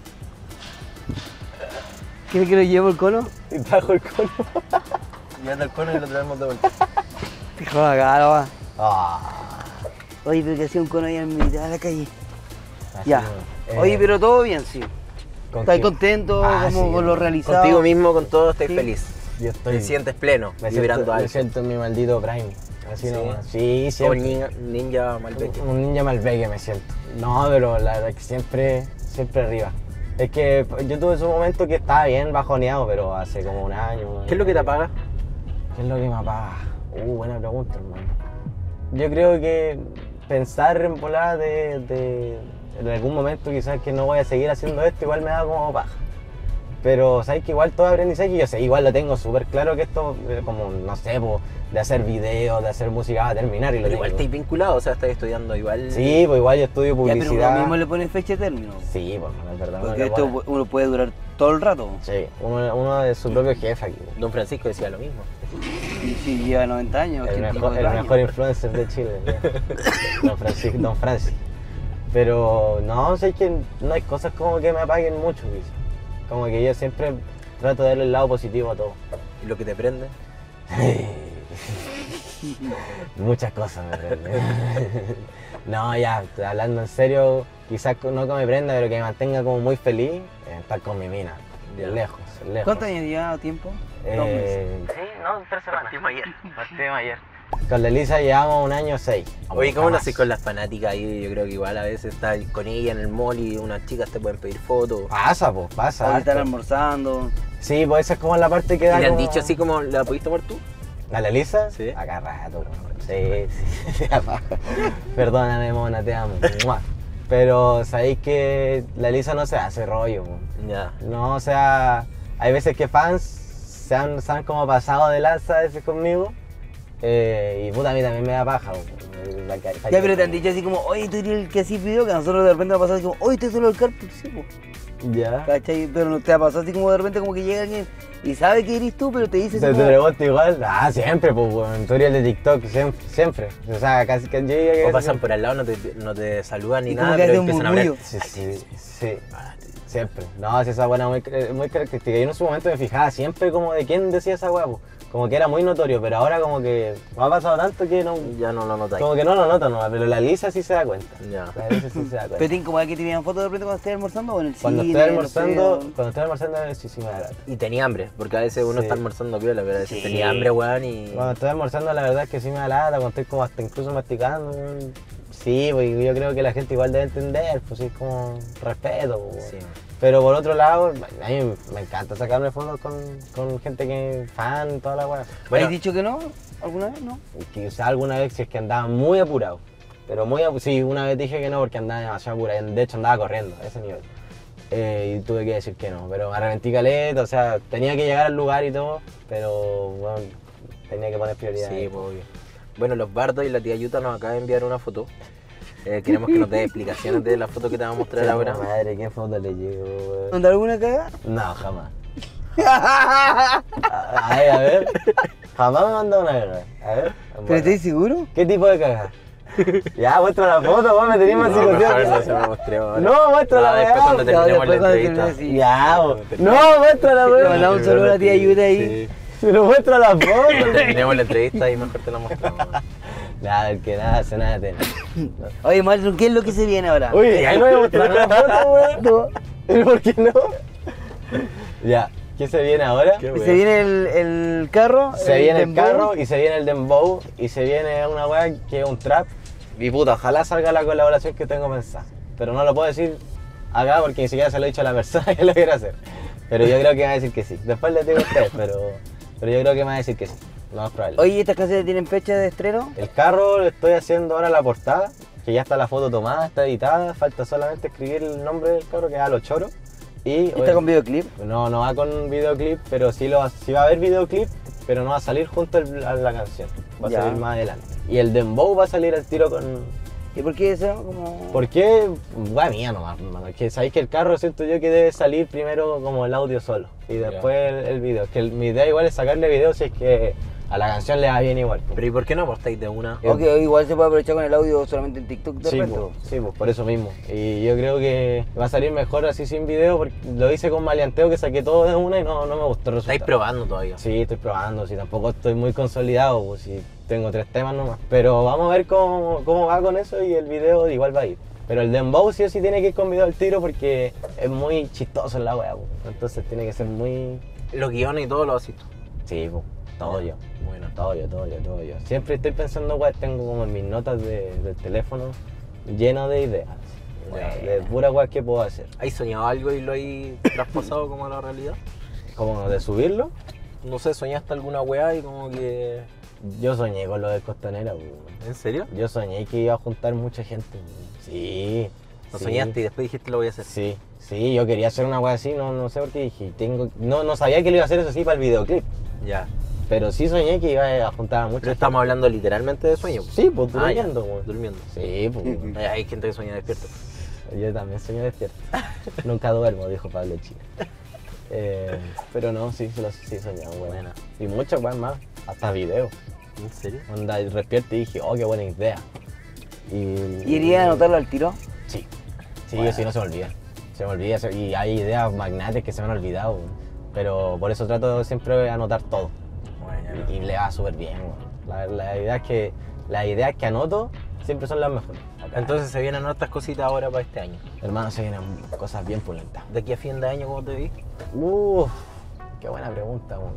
¿Quiere que lo llevo el cono? Y trajo el cono. Llévate el cono y lo traemos de vuelta. Hijo de acá, lo va. Ah, Oye, pero que hacía un cono ahí en mitad de la calle. así, Ya. eh, Oye, pero todo bien, sí. ¿con ¿Estás qué? contento Ah, como sí, con lo realizado? Contigo mismo, con todo, estás Sí. feliz. Yo estoy. Te sientes pleno, Me vibrando siento, me alto. siento en mi maldito prime. Así Sí. nomás. Sí, Como siempre. ninja, ninja Malbec. Un ninja Malbec me siento. No, pero la verdad es que siempre, siempre arriba. Es que yo tuve su momento que estaba bien bajoneado, pero hace como un año. ¿Qué es lo que te apaga? ¿Qué es lo que me apaga? Uh, buena pregunta, hermano. Yo creo que pensar en volar de, de en algún momento quizás que no voy a seguir haciendo esto, igual me da como paja. Pero sabes que igual todo aprendizaje, y yo sé, igual lo tengo súper claro que esto, eh, como, no sé, po, de hacer videos, de hacer música va a terminar y lo Pero igual tengo. estás vinculado, o sea, estás estudiando igual. Sí, pues igual yo estudio Ya, pero publicidad. uno mismo le pone fecha de término. Sí, pues no es verdad. uno Porque le esto pone- uno puede durar todo el rato. Sí, uno, uno es su propio jefe aquí. Don Francisco decía lo mismo. Y si lleva noventa años, El ochenta y mejor, cuatro el años. mejor influencer de Chile, ya. Don Francisco, Don Francis. Pero no, sé que no hay cosas como que me apaguen mucho, quizás. Como que yo siempre trato de darle el lado positivo a todo. ¿Y lo que te prende? Muchas cosas me prenden. No, ya, hablando en serio, quizás no que me prenda, pero que me mantenga como muy feliz, eh, estar con mi mina. Ya. Lejos, lejos. ¿Cuántos años lleva tiempo? Eh, Dos meses. Sí, no, tres semanas. Partimos ayer. Partimos ayer. Con la Elisa llevamos un año seis. Oye, ¿cómo lo Jamás. haces con las fanáticas ahí? Yo creo que igual a veces estás con ella en el mall y unas chicas te pueden pedir fotos. Pasa, pues, pasa. Hoy están harto. almorzando. Sí, pues esa es como la parte que ¿Y da le han como- dicho así como la pudiste tomar tú? ¿A la Elisa? Sí. Acá rato, weón. Sí, sí. Perdóname, mona, te amo. Mua. Pero sabéis que la Elisa no se hace rollo, weón. Ya. No, o sea, hay veces que fans se han, se han como pasado de lanza a veces conmigo. Eh, y puta, a mí también me da paja, weón. La ca- Ya, pero te han dicho así como, oye, tú eres el que así pidió, que a nosotros de repente nos ha pasado así como, oye, tú eres solo el carpool, sí, po. Ya. ¿Cachai? Pero no te ha pasado así como de repente como que llega alguien y sabe que eres tú, pero te dice así ¿Se te como, pregunta igual? Ah, siempre, pues, weón. Tutorial de TikTok, siempre. siempre. O sea, casi que yo diría que O es- pasan por al lado, no te, no te saludan ni Y como nada, que pero hace un empiezan a hablar. murmullo. Sí, sí, sí. Siempre. No, sí, esa buena muy, muy característica. Yo en su momento me fijaba siempre como de quién decía esa weá, po. Como que era muy notorio, pero ahora como que me ha pasado tanto que no. Ya no lo notáis. Como que no lo noto nomás, pero la Lisa sí se da cuenta. Ya. La Lisa sí se da ¿pero cuenta. te incomoda que te vean fotos de repente cuando estés almorzando o en el Cuando cine? estoy no almorzando, sé, o- cuando estoy almorzando sí sí me da lata. Y tenía hambre, porque a veces uno Sí. está almorzando piola, pero a veces Sí. tenía hambre, weón, y... Cuando estoy almorzando la verdad es que sí me da lata, cuando estoy como hasta incluso masticando. weón. Sí, pues yo creo que la gente igual debe entender, pues sí, es como respeto. pues, Sí. Pero por otro lado, a mí me encanta sacarme fotos con, con gente que fan, toda la weá. Bueno. ¿Has dicho que no? ¿Alguna vez? No. Quizá alguna vez si es que andaba muy apurado. Pero muy apurado. Sí, una vez dije que no porque andaba demasiado apurado. De hecho andaba corriendo a ese nivel. Eh, y tuve que decir que no. Pero me arrepentí caleta, o sea, tenía que llegar al lugar y todo. Pero bueno, tenía que poner prioridad. Sí, pues obvio. Bueno, los bardos y la tía Yuta nos acaba de enviar una foto. Eh, queremos que nos dé explicaciones de la foto que te vamos a mostrar ahora. Madre, ¿qué foto le llevo, weón? ¿Mandar alguna cagada? No, jamás. A, a ver, a ver. Jamás me mandó una cagada. A ver. ¿Pero estás seguro? ¿Qué tipo de cagada? Ya, muestra la foto, vos me tenías más No, mejor no se situación. me mostré ahora. No, muestra la No, después weá. cuando No, terminemos después la cuando entrevista. termine, sí. Ya, bo. No, muestra la Le weá. mandamos un saludo a la tía Yuta ahí. Sí. Pero muestra la Cuando foto. terminemos la entrevista y mejor te la mostramos. Nada, el que nada hace nada tiene. Oye, Marlon, ¿qué es lo que se viene ahora? Uy, ahí no me mostraron la foto, weón. No. ¿Y por qué no? Ya, ¿qué se viene ahora? Qué Se viene el, el carro. Se viene el dembow. carro y se viene el dembow y se viene una weá que es un trap. Y puta, ojalá salga la colaboración que tengo pensada. pero no lo puedo decir acá porque ni siquiera se lo he dicho a la persona que lo quiere hacer. Pero yo creo que me va a decir que sí. Después le digo a ustedes, pero, pero yo creo que me va a decir que sí. Lo más probable. Oye, ¿estas canciones tienen fecha de estreno? El carro le estoy haciendo ahora la portada, que ya está la foto tomada, está editada, falta solamente escribir el nombre del carro, que es A los Choros. Y, ¿Está con videoclip? No, no va con videoclip, pero sí, lo va, sí va a haber videoclip, pero no va a salir junto al- a la canción, va a Ya. salir más adelante. Y el dembow va a salir al tiro con... ¿Y por qué eso? Como... ¿Por qué? Va mía nomás, hermano. Es que sabéis que el carro siento yo que debe salir primero como el audio solo y después el, el video. Es que el- mi idea igual es sacarle video si es que a la canción le va bien igual. Pero ¿y por qué no apostáis de una? Ok, igual se puede aprovechar con el audio solamente en TikTok de Sí, repente. pues, sí, pues, por eso mismo. Y yo creo que va a salir mejor así sin video porque lo hice con maleanteo que saqué todo de una y no, no me gustó el resultado. Estáis probando todavía. Sí, estoy probando, sí, tampoco estoy muy consolidado, pues sí, tengo tres temas nomás. Pero vamos a ver cómo, cómo va con eso y el video igual va a ir. Pero el dembow sí o sí tiene que ir con video al tiro porque es muy chistoso en la wea, pues. Entonces tiene que ser muy... Los guiones y todo lo haces tú. Sí, pues, todo yo. Bueno. Todo yo, todo yo, todo yo. Siempre estoy pensando, weá, tengo como en mis notas de- del teléfono lleno de ideas. Bueno. De pura weá que puedo hacer. ¿Has soñado algo y lo hay traspasado como a la realidad? Como de subirlo, No sé, ¿soñaste alguna weá y como que... yo soñé con lo del Costanera, weón. ¿En serio? Yo soñé que iba a juntar mucha gente. Sí. ¿Lo sí, soñaste y después dijiste lo voy a hacer? Sí, sí, yo quería hacer una weá así, no, no sé por qué dije, tengo, no, no sabía que lo iba a hacer eso sí para el videoclip, Ya. pero sí soñé que iba a juntar a mucha Pero estamos hablando literalmente de sueño. gente. Sí, pues Ah, ya. durmiendo, weón. Durmiendo. Sí, pues. Hay- Hay gente que sueña despierto. Yo también sueño despierto. Nunca duermo, dijo Pablo Chile. Eh, pero no, sí, sí, lo- sí soñaba, weón. Buena. Y muchos, weón, más, hasta videos. ¿En serio? Onda, y despierto y dije, oh, qué buena idea. Y, ¿Y iría a anotarlo al tiro? Sí, sí, sí, no se me olvida. Se me olvida se- y hay ideas magnates que se me han olvidado, weón. Pero por eso trato siempre de anotar todo. Bueno. Y, y le va súper bien, weón. La, la idea es que, las ideas que anoto siempre son las mejores. Acá. Entonces se vienen otras cositas ahora para este año. hermano, se vienen cosas bien pulentas. De aquí a fin de año, ¿cómo te vi? Uff, qué buena pregunta, weón.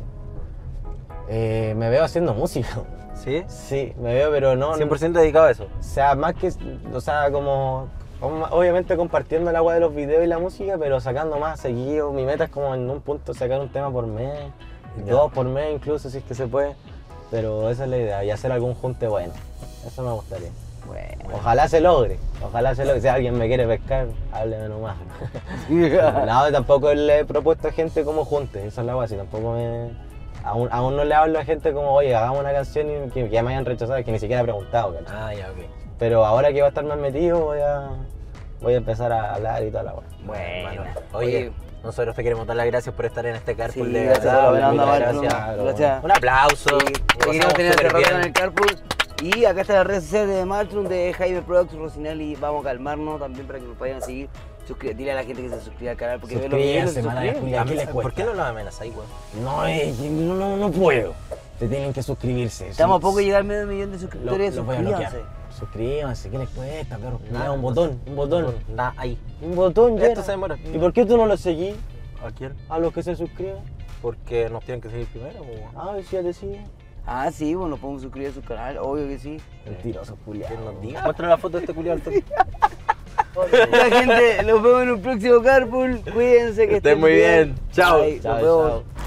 Eh, me veo haciendo música. weón. ¿Sí? Sí, me veo, pero no. cien por ciento dedicado a eso. O sea, más que. O sea, como. como obviamente compartiendo el agua de los videos y la música, pero sacando más seguido. Mi meta es como en un punto sacar un tema por mes, Ya. dos por mes incluso, si es que se puede. Pero esa es la idea, y hacer algún junte bueno. Eso me gustaría. Bueno. Ojalá se logre, ojalá se logre. Si alguien me quiere pescar, hábleme nomás. No, tampoco le he propuesto a gente como junte, eso es la base, tampoco me... Aún, aún no le hablo a gente como, oye, hagamos una canción y que, que ya me hayan rechazado, que ni siquiera he preguntado, ¿cachai? Ah, ya, ok. Pero ahora que va a estar más metido, voy a, voy a empezar a hablar y toda la weá. Bueno. Oye. Oye, nosotros te queremos dar las gracias por estar en este carpool Sí, de gracias verdad. a la buena onda, Muchas Marlon. gracias. Gracias. Un aplauso. Sí, Lo te queríamos pasamos tener hace súper rato bien. en el carpool. Y acá está la red social de Maltrum, de Jaime Products, Rocinelli. Vamos a calmarnos también para que nos vayan a seguir. Suscri- Dile a la gente que se suscriba al canal porque ve los videos y se Suscríbanse, suscriben. Julia, ¿qué les ¿Por cuesta? qué no lo amenazáis, weón? No, eh, no, no, no puedo. Te tienen que suscribirse. Estamos a Sí, poco de sí. llegar al medio millón de Lo, suscriptores. lo voy a bloquear. Suscríbanse. Suscríbanse, ¿qué les cuesta, perro? Nada, Nada, un botón, un botón. Nada, ahí. Un botón, ya. Esto se demora. ¿Y por qué tú no lo seguís ¿A quién? a los que se suscriben? Porque nos tienen que seguir primero, weón. Ah, sí, ya te siguen. Ah, sí, bueno, nos podemos suscribir a su canal, obvio que sí. Mentiroso, Julia. ¿Quién nos diga? Muestra la foto de este culiado al toque. Ya, gente, nos vemos en un próximo carpool. Cuídense, que Estén muy bien. Chao. Bye, Chao, nos vemos. chao.